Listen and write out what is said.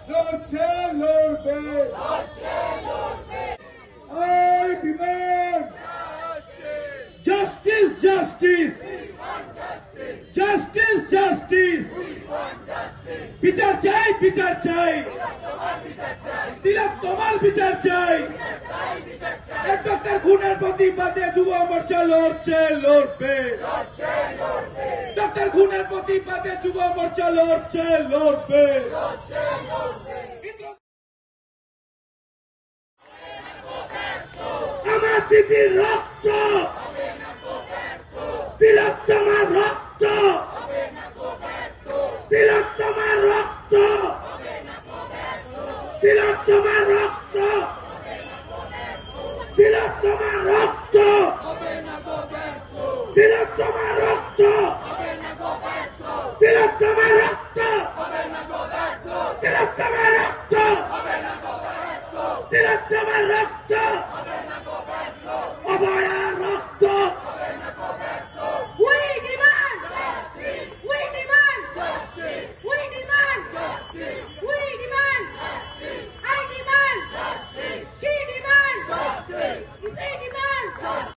লড়ছে লড়বে I demand justice, justice, justice, justice. বিচার চাই, বিচার চাই, তিলক তোমার বিচার চাই। ডক্টর খুনের প্রতিবাদে যুব মোর্চা লড়ছে লড়বে, ডক্টর খুনের প্রতিবাদে যুব মোর্চা লড়ছে লড়বে। আমার দিদির রক্ত, তিলক তোমার রক্ত, তিলক তোমার রক্ত, তিলক তোমার রক্ত, তিলক তোমার রক্ত, তিলক তোমার রক্ত, তিলক তোমার রক্ত, তিলক তোমার রক্ত, তিলক তোমার রক্ত, অভয়